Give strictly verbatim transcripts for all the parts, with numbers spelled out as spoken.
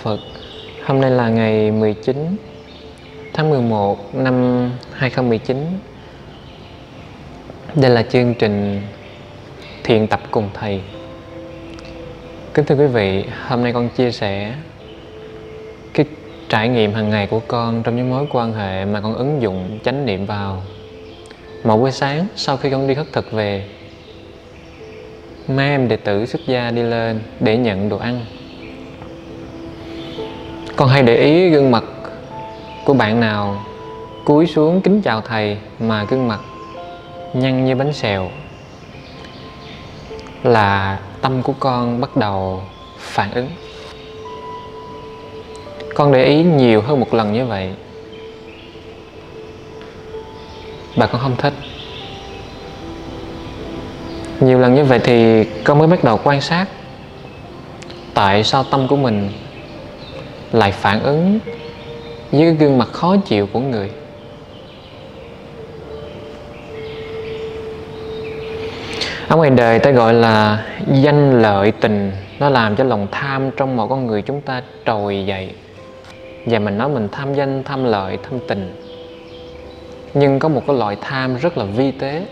Phật. Hôm nay là ngày mười chín tháng mười một năm hai không một chín. Đây là chương trình Thiền tập cùng Thầy. Kính thưa quý vị, hôm nay con chia sẻ cái trải nghiệm hàng ngày của con trong những mối quan hệ mà con ứng dụng chánh niệm vào. Một buổi sáng sau khi con đi khất thực về, mấy em đệ tử xuất gia đi lên để nhận đồ ăn. Con hay để ý gương mặt của bạn nào cúi xuống kính chào thầy mà gương mặt nhăn như bánh xèo là tâm của con bắt đầu phản ứng. Con để ý nhiều hơn một lần như vậy và con không thích. Nhiều lần như vậy thì con mới bắt đầu quan sát tại sao tâm của mình lại phản ứng với cái gương mặt khó chịu của người. Ở ngoài đời ta gọi là danh lợi tình. Nó làm cho lòng tham trong một con người chúng ta trồi dậy. Và mình nói mình tham danh, tham lợi, tham tình. Nhưng có một cái loại tham rất là vi tế.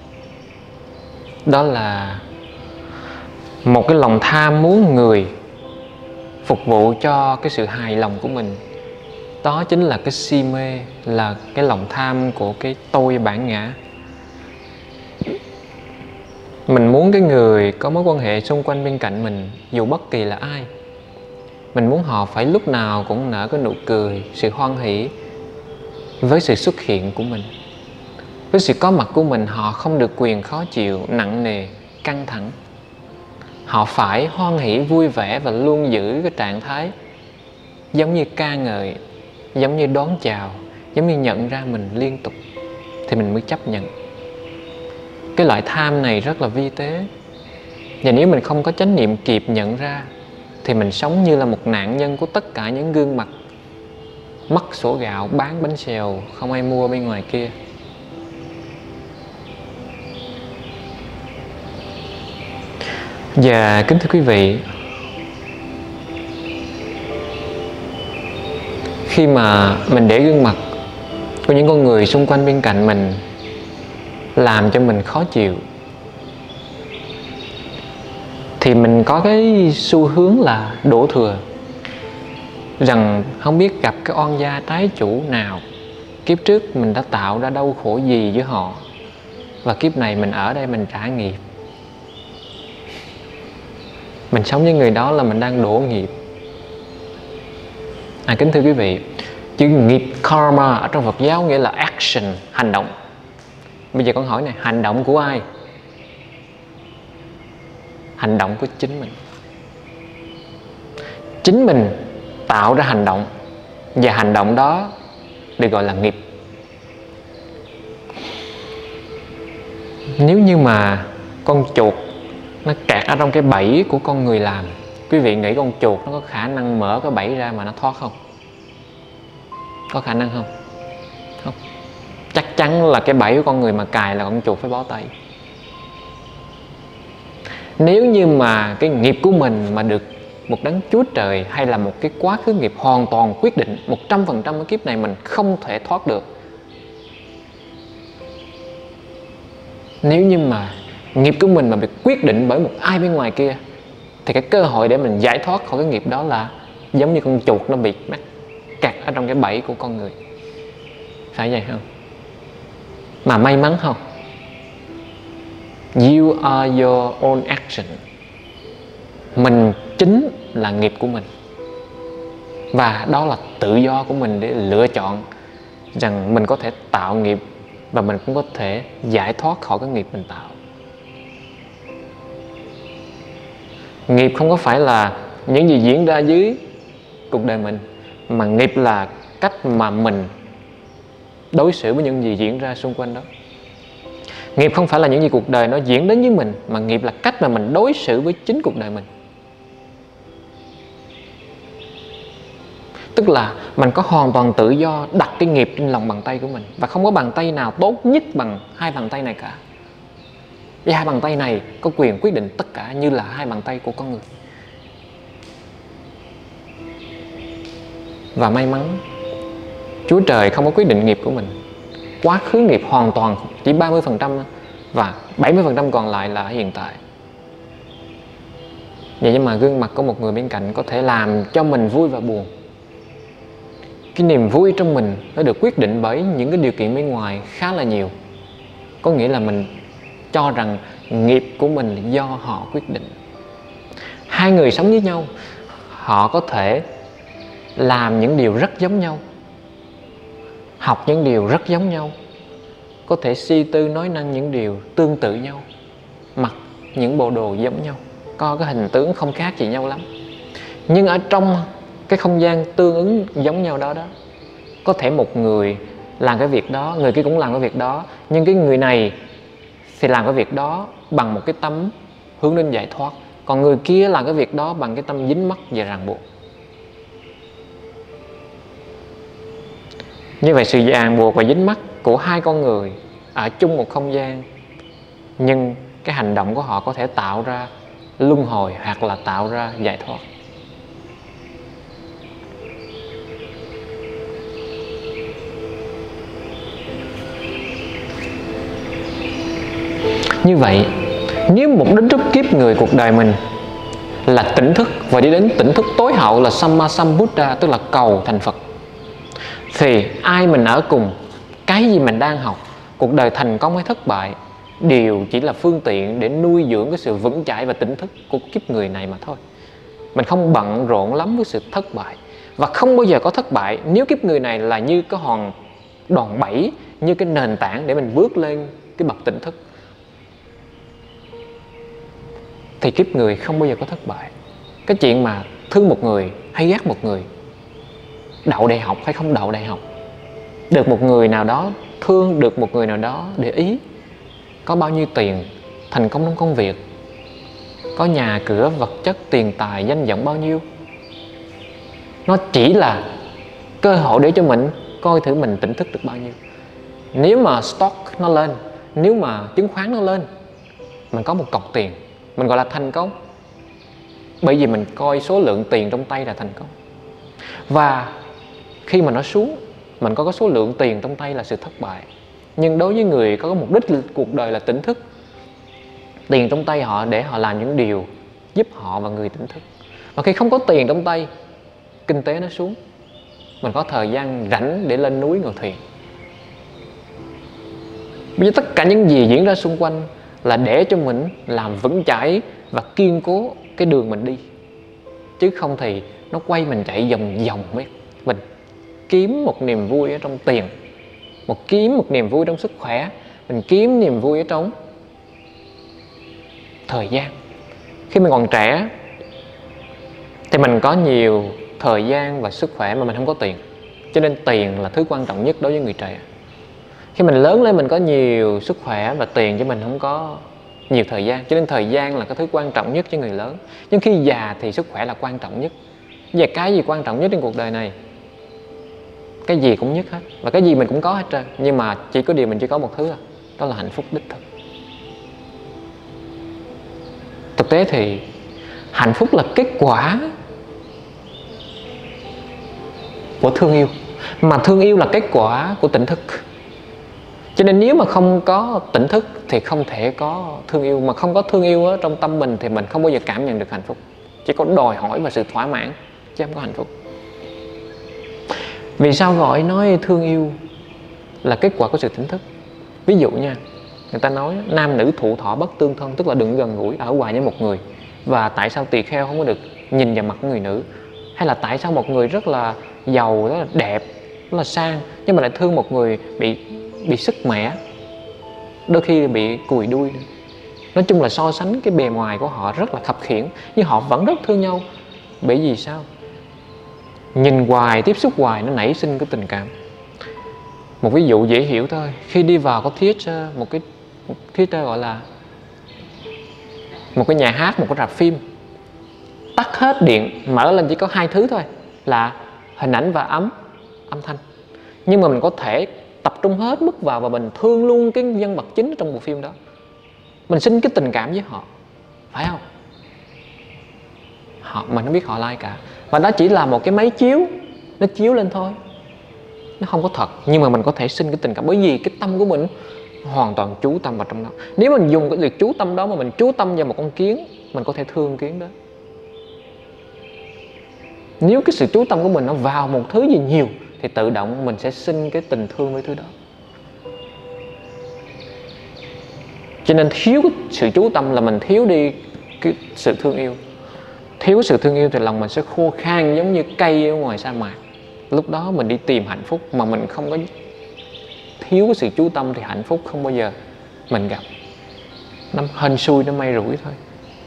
Đó là một cái lòng tham muốn người phục vụ cho cái sự hài lòng của mình. Đó chính là cái si mê, là cái lòng tham của cái tôi bản ngã. Mình muốn cái người có mối quan hệ xung quanh bên cạnh mình, dù bất kỳ là ai, mình muốn họ phải lúc nào cũng nở cái nụ cười, sự hoan hỷ với sự xuất hiện của mình. Với sự có mặt của mình, họ không được quyền khó chịu, nặng nề, căng thẳng. Họ phải hoan hỷ, vui vẻ và luôn giữ cái trạng thái giống như ca ngợi, giống như đón chào, giống như nhận ra mình liên tục, thì mình mới chấp nhận. Cái loại tham này rất là vi tế. Và nếu mình không có chánh niệm kịp nhận ra, thì mình sống như là một nạn nhân của tất cả những gương mặt mắc sổ gạo, bán bánh xèo, không ai mua bên ngoài kia. Và kính thưa quý vị, khi mà mình để gương mặt của những con người xung quanh bên cạnh mình làm cho mình khó chịu, thì mình có cái xu hướng là đổ thừa, rằng không biết gặp cái oan gia trái chủ nào, kiếp trước mình đã tạo ra đau khổ gì với họ, và kiếp này mình ở đây mình trả nghiệp. Mình sống với người đó là mình đang đổ nghiệp. À, kính thưa quý vị, chữ nghiệp karma ở trong Phật giáo nghĩa là action, hành động. Bây giờ con hỏi này, hành động của ai? Hành động của chính mình. Chính mình tạo ra hành động, và hành động đó được gọi là nghiệp. Nếu như mà con chuột nó kẹt ở trong cái bẫy của con người làm, quý vị nghĩ con chuột nó có khả năng mở cái bẫy ra mà nó thoát không? Có khả năng không? Không. Chắc chắn là cái bẫy của con người mà cài là con chuột phải bó tay. Nếu như mà cái nghiệp của mình mà được một đấng Chúa Trời hay là một cái quá khứ nghiệp hoàn toàn quyết định một trăm phần trăm cái kiếp này mình không thể thoát được. Nếu như mà nghiệp của mình mà bị quyết định bởi một ai bên ngoài kia, thì cái cơ hội để mình giải thoát khỏi cái nghiệp đó là giống như con chuột nó bị mắc kẹt ở trong cái bẫy của con người. Phải vậy không? Mà may mắn không? You are your own action. Mình chính là nghiệp của mình. Và đó là tự do của mình để lựa chọn rằng mình có thể tạo nghiệp, và mình cũng có thể giải thoát khỏi cái nghiệp mình tạo. Nghiệp không có phải là những gì diễn ra dưới cuộc đời mình, mà nghiệp là cách mà mình đối xử với những gì diễn ra xung quanh đó. Nghiệp không phải là những gì cuộc đời nó diễn đến với mình, mà nghiệp là cách mà mình đối xử với chính cuộc đời mình. Tức là mình có hoàn toàn tự do đặt cái nghiệp trên lòng bàn tay của mình, và không có bàn tay nào tốt nhất bằng hai bàn tay này cả. Và hai bàn tay này có quyền quyết định tất cả, như là hai bàn tay của con người. và may mắn. Chúa Trời không có quyết định nghiệp của mình. Quá khứ nghiệp hoàn toàn chỉ ba mươi phần trăm và bảy mươi phần trăm còn lại là hiện tại. Vậy nhưng mà gương mặt của một người bên cạnh có thể làm cho mình vui và buồn. Cái niềm vui trong mình nó được quyết định bởi những cái điều kiện bên ngoài khá là nhiều. Có nghĩa là mình cho rằng nghiệp của mình do họ quyết định. Hai người sống với nhau, họ có thể làm những điều rất giống nhau, học những điều rất giống nhau, có thể suy tư nói năng những điều tương tự nhau, mặc những bộ đồ giống nhau, có cái hình tướng không khác gì nhau lắm. Nhưng ở trong cái không gian tương ứng giống nhau đó đó, có thể một người làm cái việc đó, người kia cũng làm cái việc đó, nhưng cái người này thì làm cái việc đó bằng một cái tâm hướng đến giải thoát, còn người kia làm cái việc đó bằng cái tâm dính mắc và ràng buộc. Như vậy sự ràng buộc và dính mắc của hai con người ở chung một không gian, nhưng cái hành động của họ có thể tạo ra luân hồi hoặc là tạo ra giải thoát. Như vậy, nếu mục đích rút kiếp người cuộc đời mình là tỉnh thức và đi đến tỉnh thức tối hậu là Sammasambuddha, tức là cầu thành Phật, thì ai mình ở cùng, cái gì mình đang học, cuộc đời thành công hay thất bại đều chỉ là phương tiện để nuôi dưỡng cái sự vững chãi và tỉnh thức của kiếp người này mà thôi. Mình không bận rộn lắm với sự thất bại, và không bao giờ có thất bại nếu kiếp người này là như cái hòn đòn bẩy, như cái nền tảng để mình bước lên cái bậc tỉnh thức, thì kiếp người không bao giờ có thất bại. Cái chuyện mà thương một người hay ghét một người, đậu đại học hay không đậu đại học, được một người nào đó thương, được một người nào đó để ý, có bao nhiêu tiền, thành công trong công việc, có nhà cửa, vật chất, tiền tài, danh vọng bao nhiêu, nó chỉ là cơ hội để cho mình coi thử mình tỉnh thức được bao nhiêu. Nếu mà stock nó lên, nếu mà chứng khoán nó lên, mình có một cọc tiền, mình gọi là thành công, bởi vì mình coi số lượng tiền trong tay là thành công. Và khi mà nó xuống, mình có cái số lượng tiền trong tay là sự thất bại. Nhưng đối với người có mục đích cuộc đời là tỉnh thức, tiền trong tay họ để họ làm những điều giúp họ và người tỉnh thức. Và khi không có tiền trong tay, kinh tế nó xuống, mình có thời gian rảnh để lên núi ngồi thiền. Bây giờ tất cả những gì diễn ra xung quanh là để cho mình làm vững chãi và kiên cố cái đường mình đi, chứ không thì nó quay mình chạy vòng vòng ấy. Mình kiếm một niềm vui ở trong tiền, một kiếm một niềm vui trong sức khỏe, mình kiếm niềm vui ở trong thời gian. Khi mình còn trẻ thì mình có nhiều thời gian và sức khỏe mà mình không có tiền, cho nên tiền là thứ quan trọng nhất đối với người trẻ. Khi mình lớn lên mình có nhiều sức khỏe và tiền, chứ mình không có nhiều thời gian, cho nên thời gian là cái thứ quan trọng nhất cho người lớn. Nhưng khi già thì sức khỏe là quan trọng nhất. Về cái gì quan trọng nhất trên cuộc đời này? Cái gì cũng nhất hết, và cái gì mình cũng có hết trơn. Nhưng mà chỉ có điều mình chỉ có một thứ, đó là hạnh phúc đích thực. Thực tế thì hạnh phúc là kết quả của thương yêu, mà thương yêu là kết quả của tỉnh thức. Cho nên nếu mà không có tỉnh thức thì không thể có thương yêu. Mà không có thương yêu ở trong tâm mình thì mình không bao giờ cảm nhận được hạnh phúc. Chỉ có đòi hỏi và sự thỏa mãn, chứ không có hạnh phúc. Vì sao gọi nói thương yêu là kết quả của sự tỉnh thức? Ví dụ nha, người ta nói nam nữ thụ thọ bất tương thân, tức là đừng gần gũi ở hoài với một người. Và tại sao tỳ kheo không có được nhìn vào mặt của người nữ? Hay là tại sao một người rất là giàu, rất là đẹp, rất là sang, nhưng mà lại thương một người bị bị sức mẻ, đôi khi bị cùi đuôi. Nói chung là so sánh cái bề ngoài của họ rất là khập khiễng, nhưng họ vẫn rất thương nhau. Bởi vì sao? Nhìn hoài, tiếp xúc hoài nó nảy sinh cái tình cảm. Một ví dụ dễ hiểu thôi, khi đi vào có theater, một cái một theater gọi là một cái nhà hát, một cái rạp phim, tắt hết điện, mở lên chỉ có hai thứ thôi, là hình ảnh và ấm âm thanh. Nhưng mà mình có thể tập trung hết mức vào và mình thương luôn cái nhân vật chính trong bộ phim đó. Mình sinh cái tình cảm với họ, phải không? Họ, mình không biết họ like cả. Và đó chỉ là một cái máy chiếu nó chiếu lên thôi, nó không có thật. Nhưng mà mình có thể sinh cái tình cảm, bởi vì cái tâm của mình hoàn toàn chú tâm vào trong đó. Nếu mình dùng cái việc chú tâm đó mà mình chú tâm vào một con kiến, mình có thể thương kiến đó. Nếu cái sự chú tâm của mình nó vào một thứ gì nhiều thì tự động mình sẽ sinh cái tình thương với thứ đó. Cho nên thiếu cái sự chú tâm là mình thiếu đi cái sự thương yêu. Thiếu sự thương yêu thì lòng mình sẽ khô khan giống như cây ở ngoài sa mạc. Lúc đó mình đi tìm hạnh phúc mà mình không có thiếu cái sự chú tâm thì hạnh phúc không bao giờ mình gặp. Nó hên xui, nó may rủi thôi.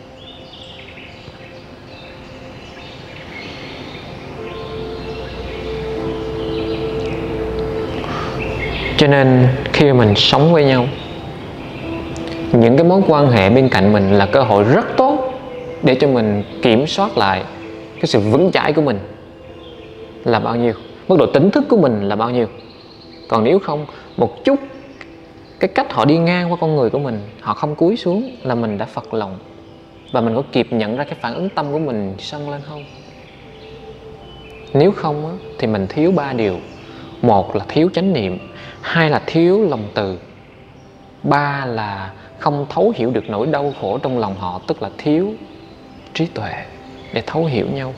Cho nên khi mình sống với nhau, những cái mối quan hệ bên cạnh mình là cơ hội rất tốt để cho mình kiểm soát lại cái sự vững chãi của mình là bao nhiêu, mức độ tỉnh thức của mình là bao nhiêu. Còn nếu không, một chút cái cách họ đi ngang qua con người của mình, họ không cúi xuống là mình đã phật lòng. Và mình có kịp nhận ra cái phản ứng tâm của mình sân lên không? Nếu không á, thì mình thiếu ba điều. Một là thiếu chánh niệm, hai là thiếu lòng từ, ba là không thấu hiểu được nỗi đau khổ trong lòng họ, tức là thiếu trí tuệ để thấu hiểu nhau.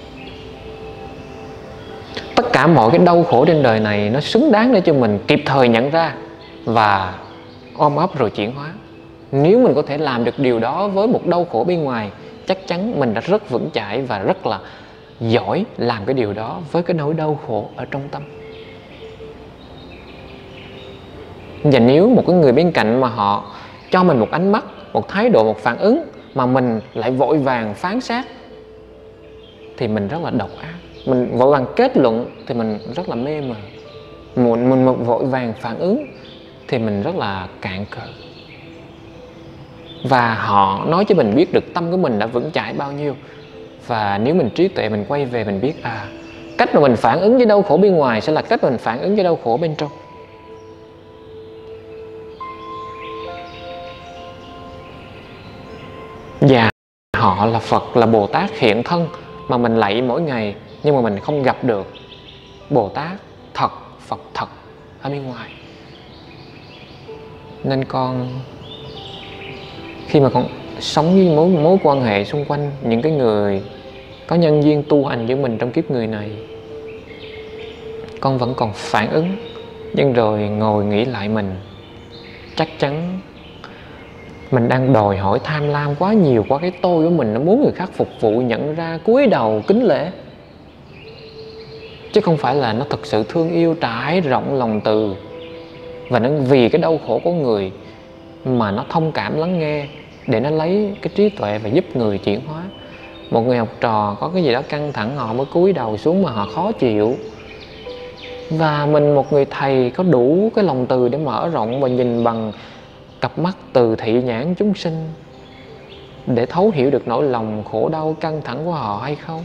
Tất cả mọi cái đau khổ trên đời này nó xứng đáng để cho mình kịp thời nhận ra và ôm ấp rồi chuyển hóa. Nếu mình có thể làm được điều đó với một đau khổ bên ngoài, chắc chắn mình đã rất vững chãi và rất là giỏi làm cái điều đó với cái nỗi đau khổ ở trong tâm. Và nếu một cái người bên cạnh mà họ cho mình một ánh mắt, một thái độ, một phản ứng mà mình lại vội vàng phán xét thì mình rất là độc ác. Mình vội vàng kết luận thì mình rất là mê mờ. Mình, mình vội vàng phản ứng thì mình rất là cạn cỡ. Và họ nói cho mình biết được tâm của mình đã vững chãi bao nhiêu. Và nếu mình trí tuệ, mình quay về mình biết à, cách mà mình phản ứng với đau khổ bên ngoài sẽ là cách mà mình phản ứng với đau khổ bên trong. Và họ là Phật, là Bồ Tát hiện thân mà mình lạy mỗi ngày, nhưng mà mình không gặp được Bồ Tát thật, Phật thật ở bên ngoài. Nên con khi mà con sống với mối, mối quan hệ xung quanh những cái người có nhân duyên tu hành với mình trong kiếp người này, con vẫn còn phản ứng. Nhưng rồi ngồi nghĩ lại mình, chắc chắn mình đang đòi hỏi tham lam quá nhiều, quá cái tôi của mình nó muốn người khác phục vụ, nhận ra, cúi đầu kính lễ, chứ không phải là nó thực sự thương yêu, trải rộng lòng từ. Và nó vì cái đau khổ của người mà nó thông cảm lắng nghe để nó lấy cái trí tuệ và giúp người chuyển hóa. Một người học trò có cái gì đó căng thẳng họ mới cúi đầu xuống mà họ khó chịu. Và mình một người thầy có đủ cái lòng từ để mở rộng và nhìn bằng cặp mắt từ thị nhãn chúng sinh để thấu hiểu được nỗi lòng khổ đau căng thẳng của họ hay không?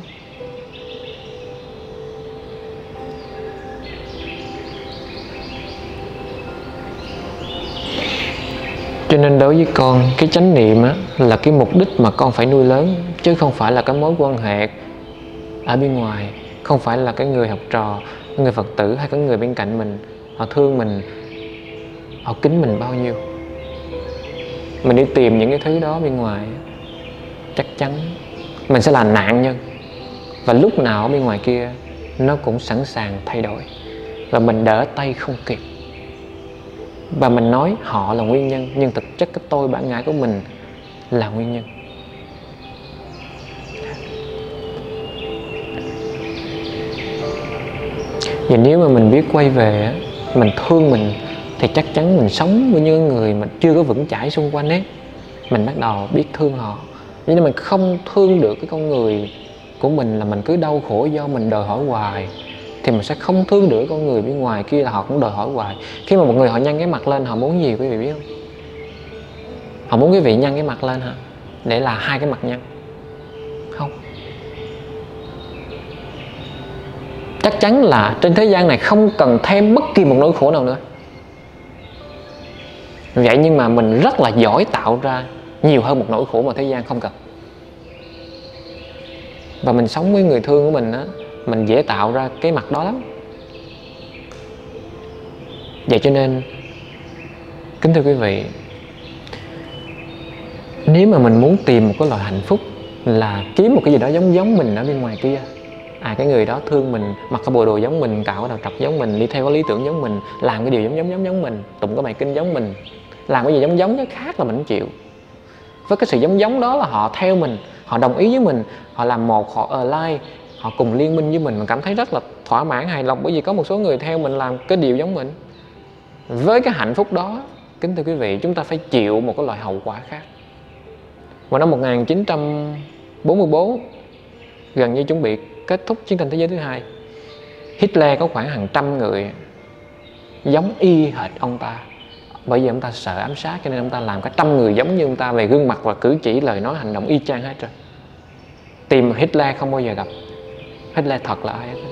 Cho nên đối với con, cái chánh niệm á, là cái mục đích mà con phải nuôi lớn, chứ không phải là cái mối quan hệ ở bên ngoài. Không phải là cái người học trò, người Phật tử hay cái người bên cạnh mình họ thương mình, họ kính mình bao nhiêu. Mình đi tìm những cái thứ đó bên ngoài, chắc chắn mình sẽ là nạn nhân. Và lúc nào ở bên ngoài kia nó cũng sẵn sàng thay đổi, và mình đỡ tay không kịp. Và mình nói họ là nguyên nhân, nhưng thực chất cái tôi bản ngã của mình là nguyên nhân. Và nếu mà mình biết quay về, mình thương mình, thì chắc chắn mình sống với những người mà chưa có vững chãi xung quanh ấy, mình bắt đầu biết thương họ. Nhưng mà mình không thương được cái con người của mình, là mình cứ đau khổ do mình đòi hỏi hoài, thì mình sẽ không thương được con người bên ngoài kia là họ cũng đòi hỏi hoài. Khi mà một người họ nhăn cái mặt lên, họ muốn gì quý vị biết không? Họ muốn quý vị nhăn cái mặt lên hả? Để là hai cái mặt nhăn? Không. Chắc chắn là trên thế gian này không cần thêm bất kỳ một nỗi khổ nào nữa. Vậy nhưng mà mình rất là giỏi tạo ra nhiều hơn một nỗi khổ mà thế gian không cần. Và mình sống với người thương của mình á, mình dễ tạo ra cái mặt đó lắm. Vậy cho nên kính thưa quý vị, nếu mà mình muốn tìm một cái loại hạnh phúc là kiếm một cái gì đó giống giống mình ở bên ngoài kia, à cái người đó thương mình, mặc cái bộ đồ giống mình, cạo cái đầu trọc giống mình, đi theo cái lý tưởng giống mình, làm cái điều giống giống giống giống mình, tụng cái bài kinh giống mình, làm cái gì giống giống nó khác là mình không chịu. Với cái sự giống giống đó là họ theo mình, họ đồng ý với mình, họ làm một, họ align, họ cùng liên minh với mình, mình cảm thấy rất là thỏa mãn, hài lòng, bởi vì có một số người theo mình làm cái điều giống mình. Với cái hạnh phúc đó, kính thưa quý vị, chúng ta phải chịu một cái loại hậu quả khác. Vào năm một nghìn chín trăm bốn mươi tư, gần như chuẩn bị kết thúc chiến tranh thế giới thứ hai, Hitler có khoảng hàng trăm người giống y hệt ông ta. Bởi vì ông ta sợ ám sát cho nên ông ta làm cả trăm người giống như ông ta về gương mặt và cử chỉ, lời nói, hành động y chang hết rồi. Tìm Hitler không bao giờ gặp Hitler thật là ai hết.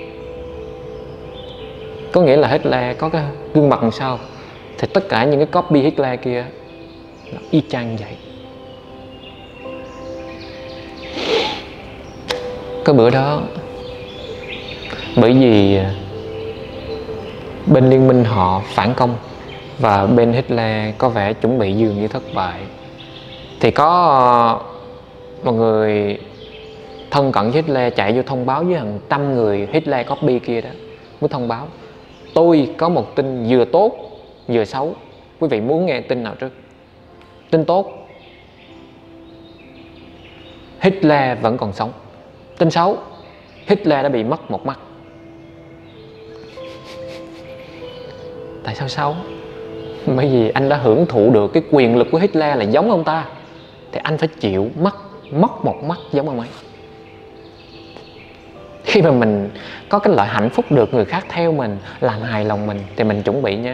Có nghĩa là Hitler có cái gương mặt làm sao thì tất cả những cái copy Hitler kia là y chang vậy. Cái bữa đó, bởi vì bên liên minh họ phản công và bên Hitler có vẻ chuẩn bị dường như thất bại, thì có một người thân cận với Hitler chạy vô thông báo với hàng trăm người Hitler copy kia đó, mới thông báo: tôi có một tin vừa tốt vừa xấu, quý vị muốn nghe tin nào trước? Tin tốt, Hitler vẫn còn sống. Tin xấu, Hitler đã bị mất một mắt. Tại sao xấu? Bởi vì anh đã hưởng thụ được cái quyền lực của Hitler là giống ông ta, thì anh phải chịu mất mất một mắt giống ông ấy. Khi mà mình có cái loại hạnh phúc được người khác theo mình, làm hài lòng mình, thì mình chuẩn bị nhé,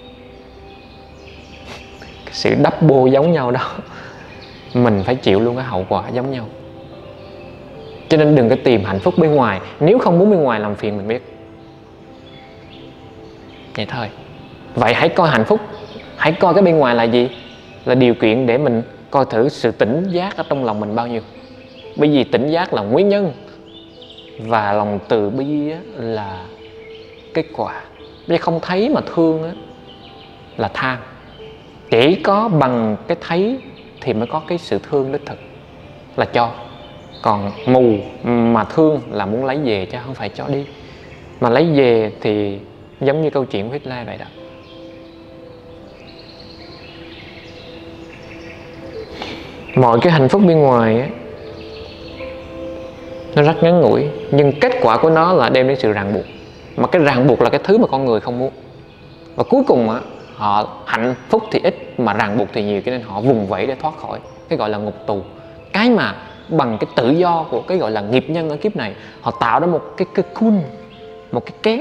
cái sự double giống nhau đó, mình phải chịu luôn cái hậu quả giống nhau. Cho nên đừng có tìm hạnh phúc bên ngoài, nếu không muốn bên ngoài làm phiền mình biết. Vậy thôi. Vậy hãy coi hạnh phúc, hãy coi cái bên ngoài là gì? Là điều kiện để mình coi thử sự tỉnh giác ở trong lòng mình bao nhiêu. Bởi vì tỉnh giác là nguyên nhân và lòng từ bi là kết quả. Bởi vì không thấy mà thương là tham. Chỉ có bằng cái thấy thì mới có cái sự thương đích thực, là cho. Còn mù mà thương là muốn lấy về chứ không phải cho đi. Mà lấy về thì giống như câu chuyện của Hitler vậy đó. Mọi cái hạnh phúc bên ngoài ấy, nó rất ngắn ngủi, nhưng kết quả của nó là đem đến sự ràng buộc. Mà cái ràng buộc là cái thứ mà con người không muốn. Và cuối cùng á, họ hạnh phúc thì ít mà ràng buộc thì nhiều, cho nên họ vùng vẫy để thoát khỏi cái gọi là ngục tù. Cái mà bằng cái tự do của cái gọi là nghiệp nhân ở kiếp này, họ tạo ra một cái cocoon, một cái kén,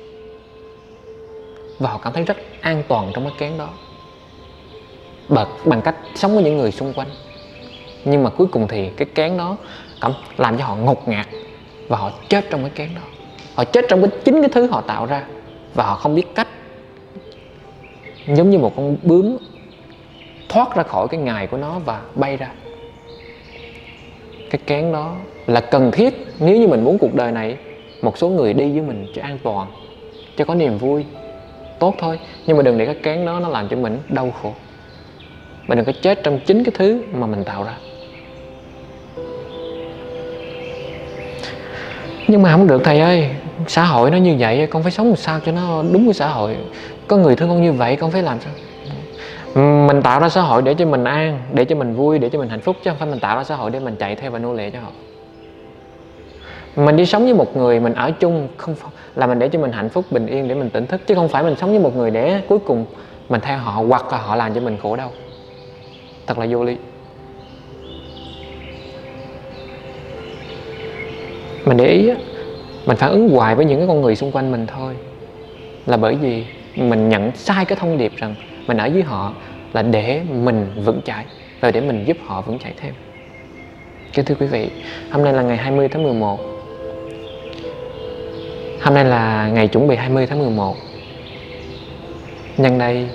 và họ cảm thấy rất an toàn trong cái kén đó bằng, bằng cách sống với những người xung quanh. Nhưng mà cuối cùng thì cái kén đó làm cho họ ngột ngạt và họ chết trong cái kén đó. Họ chết trong cái chính cái thứ họ tạo ra, và họ không biết cách, giống như một con bướm thoát ra khỏi cái ngài của nó và bay ra. Cái kén đó là cần thiết nếu như mình muốn cuộc đời này một số người đi với mình cho an toàn, cho có niềm vui, tốt thôi. Nhưng mà đừng để cái kén đó nó làm cho mình đau khổ. Mình đừng có chết trong chính cái thứ mà mình tạo ra. Nhưng mà không được thầy ơi, xã hội nó như vậy, con phải sống làm sao cho nó đúng với xã hội. Có người thương con như vậy, con phải làm sao? Mình tạo ra xã hội để cho mình an, để cho mình vui, để cho mình hạnh phúc, chứ không phải mình tạo ra xã hội để mình chạy theo và nô lệ cho họ. Mình đi sống với một người, mình ở chung không là mình để cho mình hạnh phúc, bình yên, để mình tỉnh thức, chứ không phải mình sống với một người để cuối cùng mình theo họ hoặc là họ làm cho mình khổ đau. Thật là vô lý. Mình để ý á, mình phản ứng hoài với những cái con người xung quanh mình thôi, là bởi vì mình nhận sai cái thông điệp rằng mình ở với họ là để mình vững chãi, rồi để mình giúp họ vững chãi thêm. Kính thưa quý vị, hôm nay là ngày hai mươi tháng mười một. Hôm nay là ngày chuẩn bị hai mươi tháng mười một. Nhân đây,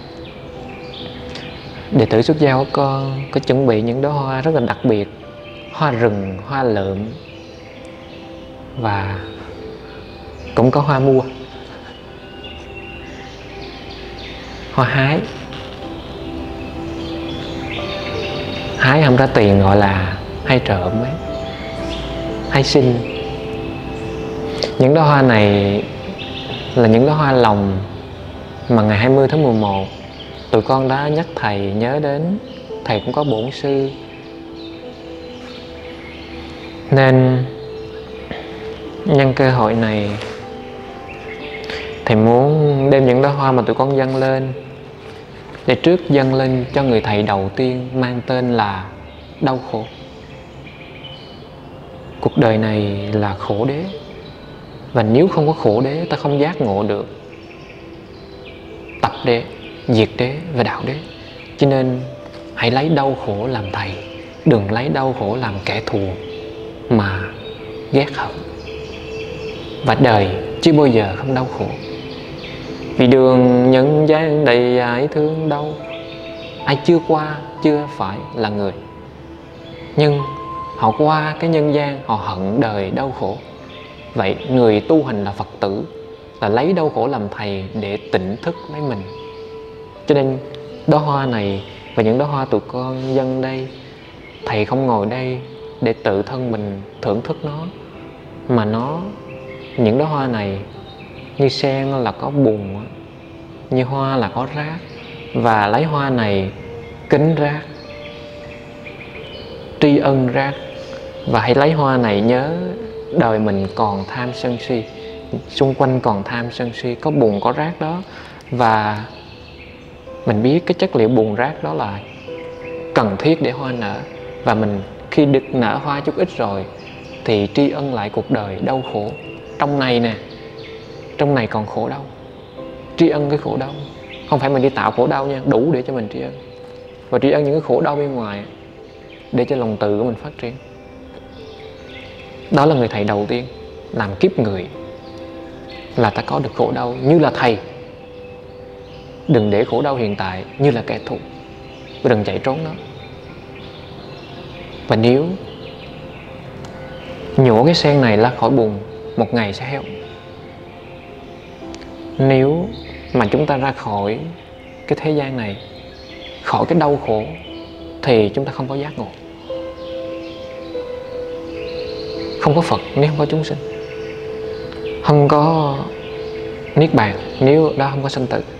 đệ tử xuất gia của con có chuẩn bị những đóa hoa rất là đặc biệt, hoa rừng, hoa lượm, và cũng có hoa mua, hoa hái. Hái không ra tiền gọi là hay trộm ấy, hay xin. Những đóa hoa này là những đóa hoa lòng mà ngày hai mươi tháng mười một tụi con đã nhắc thầy nhớ đến. Thầy cũng có bổn sư, nên nhân cơ hội này thầy muốn đem những đóa hoa mà tụi con dâng lên, để trước dâng lên cho người thầy đầu tiên mang tên là đau khổ. Cuộc đời này là khổ đế, và nếu không có khổ đế ta không giác ngộ được tập đế, diệt đế và đạo đế. Cho nên hãy lấy đau khổ làm thầy, đừng lấy đau khổ làm kẻ thù mà ghét hận. Và đời chưa bao giờ không đau khổ, vì đường nhân gian đầy ải thương đau. Ai chưa qua chưa phải là người, nhưng họ qua cái nhân gian họ hận đời đau khổ. Vậy người tu hành là Phật tử là lấy đau khổ làm thầy để tỉnh thức lấy mình. Cho nên đóa hoa này và những đóa hoa tụi con dâng đây, thầy không ngồi đây để tự thân mình thưởng thức nó, mà nó, những đóa hoa này như sen là có bùn, như hoa là có rác. Và lấy hoa này kính rác, tri ân rác. Và hãy lấy hoa này nhớ đời mình còn tham sân si, xung quanh còn tham sân si, có bùn có rác đó. Và mình biết cái chất liệu bùn rác đó là cần thiết để hoa nở. Và mình khi được nở hoa chút ít rồi thì tri ân lại cuộc đời đau khổ trong này nè. Trong này còn khổ đau, tri ân cái khổ đau. Không phải mình đi tạo khổ đau nha, đủ để cho mình tri ân. Và tri ân những cái khổ đau bên ngoài để cho lòng từ của mình phát triển. Đó là người thầy đầu tiên làm kiếp người, là ta có được khổ đau như là thầy. Đừng để khổ đau hiện tại như là kẻ thù, và đừng chạy trốn nó. Và nếu nhổ cái sen này ra khỏi bùn, một ngày sẽ héo. Nếu mà chúng ta ra khỏi cái thế gian này, khỏi cái đau khổ, thì chúng ta không có giác ngộ. Không có Phật nếu không có chúng sinh, không có Niết Bàn nếu đó không có sanh tử.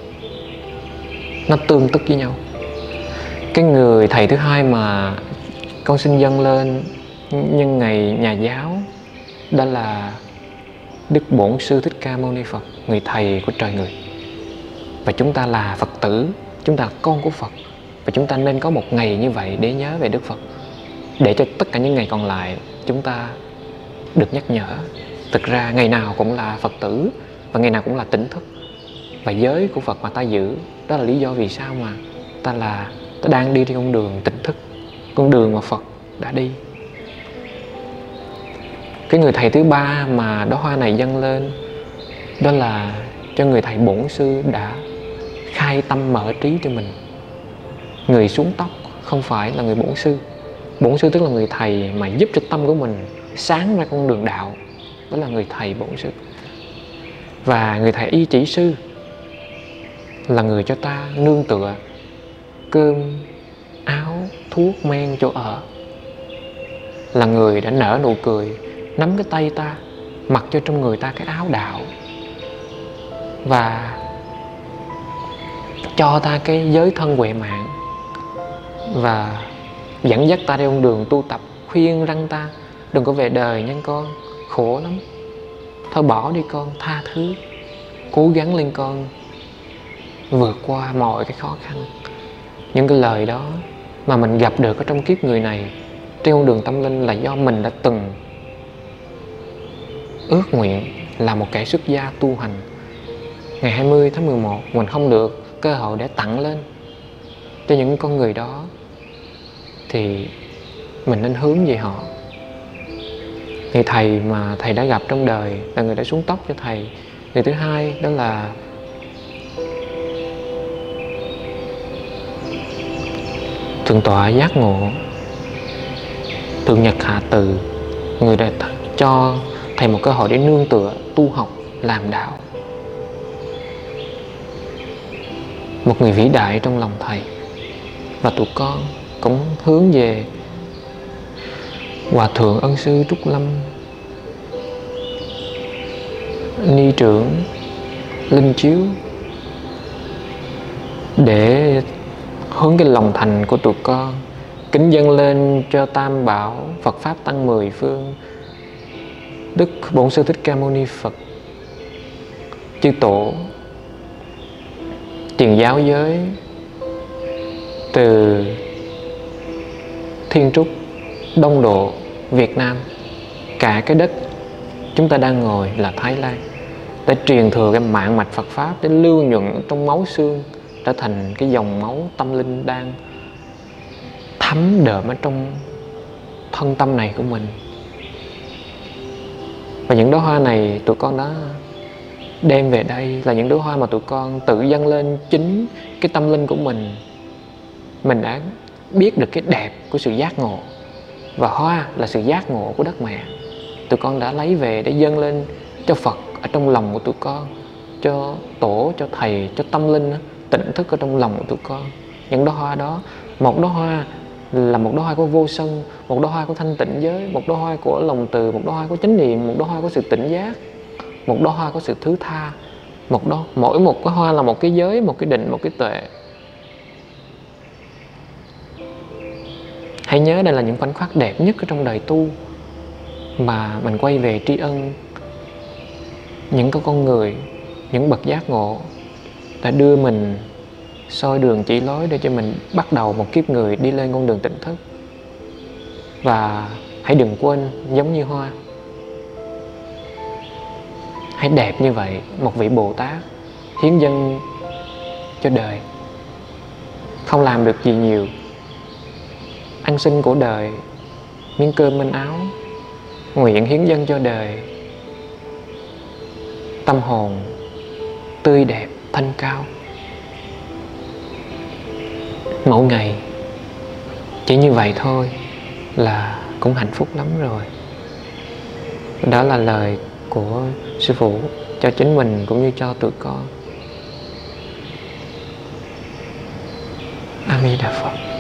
Nó tương tức với nhau. Cái người thầy thứ hai mà con xin dâng lên nhân ngày nhà giáo, đó là Đức Bổn Sư Thích Ca Mâu Ni Phật, người thầy của trời người. Và chúng ta là Phật tử, chúng ta là con của Phật, và chúng ta nên có một ngày như vậy để nhớ về Đức Phật, để cho tất cả những ngày còn lại chúng ta được nhắc nhở. Thực ra ngày nào cũng là Phật tử, và ngày nào cũng là tỉnh thức. Và giới của Phật mà ta giữ, đó là lý do vì sao mà ta là ta đang đi trên con đường tỉnh thức, con đường mà Phật đã đi. Cái người thầy thứ ba mà đóa hoa này dâng lên, đó là cho người thầy bổn sư đã khai tâm mở trí cho mình. Người xuống tóc không phải là người bổn sư. Bổn sư tức là người thầy mà giúp cho tâm của mình sáng ra con đường đạo, đó là người thầy bổn sư. Và người thầy y chỉ sư là người cho ta nương tựa cơm, áo, thuốc, men, chỗ ở. Là người đã nở nụ cười, nắm cái tay ta, mặc cho trong người ta cái áo đạo, và cho ta cái giới thân huệ mạng, và dẫn dắt ta đi con đường tu tập, khuyên răng ta đừng có về đời nhân con, khổ lắm, thôi bỏ đi con, tha thứ, cố gắng lên con, vượt qua mọi cái khó khăn. Những cái lời đó mà mình gặp được ở trong kiếp người này trên con đường tâm linh là do mình đã từng ước nguyện là một kẻ xuất gia tu hành. Ngày hai mươi tháng mười một mình không được cơ hội để tặng lên cho những con người đó, thì mình nên hướng về họ. Người thầy mà thầy đã gặp trong đời là người đã xuống tóc cho thầy. Người thứ hai đó là Thượng tọa giác ngộ Thượng Nhật Hạ Từ, người đã cho Thầy một cơ hội để nương tựa, tu học, làm đạo. Một người vĩ đại trong lòng thầy. Và tụi con cũng hướng về Hòa thượng Ân sư Trúc Lâm, Ni trưởng Linh Chiếu, để hướng cái lòng thành của tụi con kính dâng lên cho Tam Bảo Phật Pháp Tăng Mười Phương, Đức Bổn Sư Thích Ca Mâu Ni Phật, chư tổ tiền giáo giới từ Thiên Trúc, Đông Độ, Việt Nam, cả cái đất chúng ta đang ngồi là Thái Lan, để truyền thừa cái mạng mạch Phật Pháp, để lưu nhuận trong máu xương, trở thành cái dòng máu tâm linh đang thấm đượm ở trong thân tâm này của mình. Và những đóa hoa này tụi con đã đem về đây là những đóa hoa mà tụi con tự dâng lên chính cái tâm linh của mình. Mình đã biết được cái đẹp của sự giác ngộ, và hoa là sự giác ngộ của đất mẹ. Tụi con đã lấy về để dâng lên cho Phật ở trong lòng của tụi con, cho tổ, cho thầy, cho tâm linh tỉnh thức ở trong lòng của tụi con. Những đóa hoa đó, một đóa hoa là một đóa hoa của vô sân, một đóa hoa của thanh tịnh giới, một đóa hoa của lòng từ, một đóa hoa của chánh niệm, một đóa hoa của sự tỉnh giác, một đóa hoa của sự thứ tha. Một đó, mỗi một cái hoa là một cái giới, một cái định, một cái tuệ. Hãy nhớ đây là những khoảnh khắc đẹp nhất ở trong đời tu, mà mình quay về tri ân những cái con người, những bậc giác ngộ đã đưa mình soi đường chỉ lối để cho mình bắt đầu một kiếp người đi lên con đường tỉnh thức. Và hãy đừng quên, giống như hoa, hãy đẹp như vậy, một vị Bồ Tát hiến dâng cho đời, không làm được gì nhiều, ăn xin của đời, miếng cơm manh áo, nguyện hiến dâng cho đời tâm hồn tươi đẹp, thanh cao. Mỗi ngày chỉ như vậy thôi là cũng hạnh phúc lắm rồi. Đó là lời của Sư Phụ cho chính mình cũng như cho tụi con. A Di Đà Phật.